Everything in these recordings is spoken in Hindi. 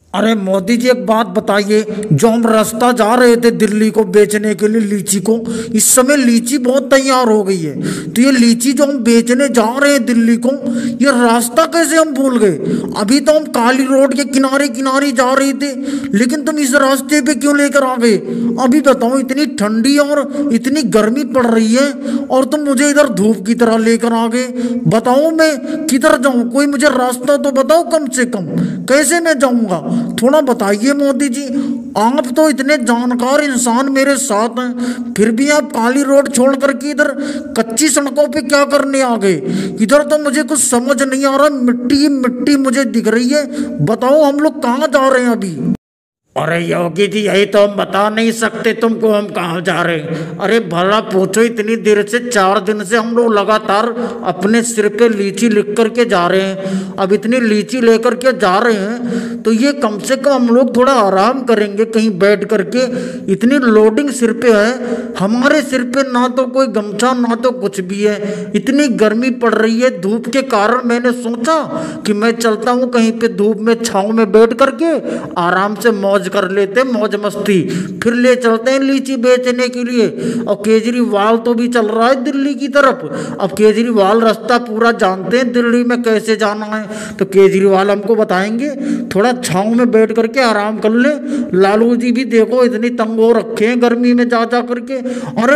अरे मोदी जी एक बात बताइए, जो हम रास्ता जा रहे थे दिल्ली को बेचने के लिए लीची को, इस समय लीची बहुत तैयार हो गई है। तो ये लीची जो हम बेचने जा रहे हैं दिल्ली को, ये रास्ता कैसे हम भूल गए? अभी तो हम काली रोड के किनारे किनारे जा रहे थे, लेकिन तुम इस रास्ते पे क्यों लेकर आ गए? अभी बताओ, इतनी ठंडी और इतनी गर्मी पड़ रही है और तुम मुझे इधर धूप की तरह लेकर आ गए। बताओ मैं किधर जाऊं? कोई मुझे रास्ता तो बताओ कम से कम, कैसे मैं जाऊंगा? थोड़ा बताइए मोदी जी। आप तो इतने जानकार इंसान मेरे साथ हैं, फिर भी आप काली रोड छोड़ करके इधर कच्ची सड़कों पे क्या करने आ गए? इधर तो मुझे कुछ समझ नहीं आ रहा, मिट्टी मिट्टी मुझे दिख रही है। बताओ हम लोग कहाँ जा रहे हैं अभी? अरे योगी जी, यही तो हम बता नहीं सकते तुमको हम कहाँ जा रहे हैं। अरे भला पूछो, इतनी देर से 4 दिन से हम लोग लगातार अपने सिर पे लीची लिख करके जा रहे हैं। अब इतनी लीची लेकर के जा रहे हैं तो ये कम से कम हम लोग थोड़ा आराम करेंगे कहीं बैठ करके। इतनी लोडिंग सिर पे है, हमारे सिर पे ना तो कोई गमछा ना तो कुछ भी है। इतनी गर्मी पड़ रही है धूप के कारण, मैंने सोचा कि मैं चलता हूँ कहीं पे धूप में छाँव में बैठ करके आराम से मौज कर लेते, मौज मस्ती, फिर ले चलते हैं लीची बेचने के लिए। और केजरीवाल तो भी चल रहा है दिल्ली की तरफ। अब केजरीवाल रास्ता पूरा जानते हैं दिल्ली में कैसे जाना है, तो केजरीवाल हमको बताएंगे। थोड़ा छांव में बैठ करके आराम कर ले। लालू जी भी देखो इतनी तंग हो रखे हैं गर्मी में जा जा करके। अरे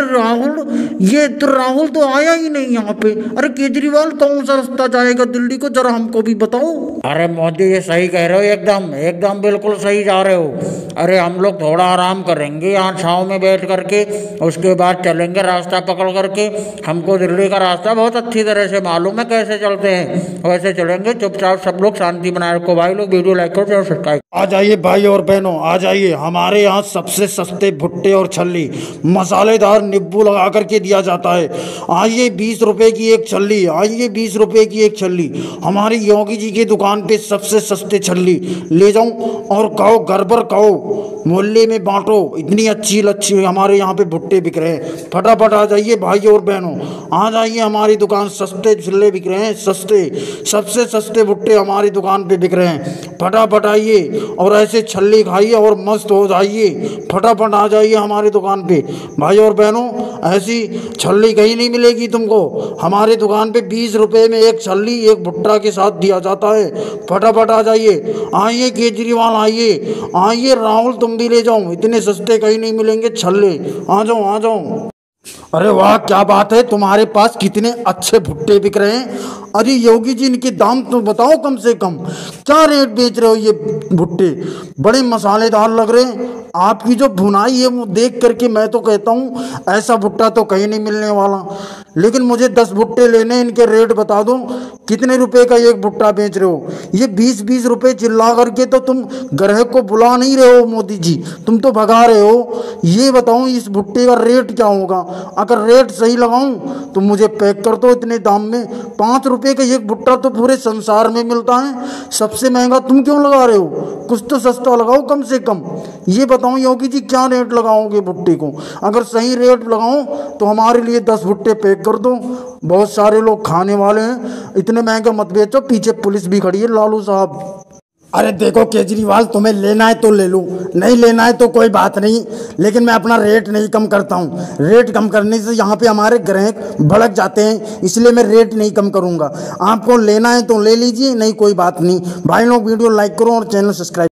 राहुल तो आया ही नहीं यहाँ पे। अरे केजरीवाल कौन सा रास्ता जाएगा दिल्ली को, जरा हमको भी बताओ। अरे मोदी ये सही कह रहे हो, एकदम एकदम बिल्कुल सही जा रहे हो। अरे हम लोग थोड़ा आराम करेंगे यहाँ छाँव में बैठ करके, उसके बाद चलेंगे रास्ता पकड़ करके। हमको दिल्ली का रास्ता बहुत अच्छी तरह से मालूम है कैसे चलते हैं, वैसे चलेंगे चुपचाप। सब लोग शांति बनाए रखो भाई लोग, वीडियो लाइक करो और सब्सक्राइब। आ जाइए भाई और बहनों, आ जाइए। हमारे यहाँ सबसे सस्ते भुट्टे और छल्ली मसालेदार नींबू लगा करके दिया जाता है। आइए 20 रुपए की एक छल्ली, आइए 20 रुपए की एक छल्ली। हमारी योगी जी की दुकान पे सबसे सस्ते छल्ली ले जाऊं और कहो गड़बड़ कहो, मोहल्ले में बांटो। इतनी अच्छी हमारे यहाँ पे भुट्टे बिक रहे हैं। फटाफट आ जाइए भाई और बहनों, आ जाइए। हमारी दुकान सस्ते छल्ले बिक रहे हैं, सस्ते, सबसे सस्ते भुट्टे हमारी दुकान पे बिक रहे हैं। फटाफट आइए और ऐसे छल्ले खाइए और मस्त हो जाइए। फटाफट आ जाइए हमारी दुकान पे भाई और बहनों। ऐसी छल्ली कहीं नहीं मिलेगी तुमको। हमारी दुकान पे 20 रुपए में एक छल्ली एक भुट्टा के साथ दिया जाता है। फटाफट आ जाइए। आइए केजरीवाल, आइए आइए। राहुल तुम भी ले जाओ, इतने सस्ते कहीं नहीं मिलेंगे छल्ले। आ जाओ आ जाओ। अरे वाह, क्या बात है, तुम्हारे पास कितने अच्छे भुट्टे बिक रहे हैं। अरे योगी जी, इनके दाम तो बताओ कम से कम, क्या रेट बेच रहे हो ये भुट्टे? बड़े मसालेदार लग रहे हैं। आपकी जो भुनाई है वो देख करके मैं तो कहता हूँ ऐसा भुट्टा तो कहीं नहीं मिलने वाला। लेकिन मुझे 10 भुट्टे लेने, इनके रेट बता दो, कितने रुपए का एक भुट्टा बेच रहे हो? ये 20-20 रुपए चिल्ला करके तो तुम ग्राहक को बुला नहीं रहे हो मोदी जी, तुम तो भगा रहे हो। ये बताओ इस भुट्टे का रेट क्या होगा? अगर रेट सही लगाऊं तो मुझे पैक कर दो इतने दाम में। 5 रुपए का एक भुट्टा तो पूरे संसार में मिलता है, सबसे महंगा तुम क्यों लगा रहे हो? कुछ तो सस्ता लगाओ कम से कम। ये बताओ योगी जी, क्या रेट लगाओगे भुट्टे को? अगर सही रेट लगाओ तो हमारे लिए 10 भुट्टे पैक कर दो, बहुत सारे लोग खाने वाले हैं। इतने महंगे मत बेचो, पीछे पुलिस भी खड़ी है लालू साहब। अरे देखो केजरीवाल, तुम्हें लेना है तो ले लो, नहीं लेना है तो कोई बात नहीं, लेकिन मैं अपना रेट नहीं कम करता हूँ। रेट कम करने से यहाँ पे हमारे ग्राहक भड़क जाते हैं, इसलिए मैं रेट नहीं कम करूँगा। आपको लेना है तो ले लीजिए, नहीं कोई बात नहीं। भाई लोग वीडियो लाइक करो और चैनल सब्सक्राइब।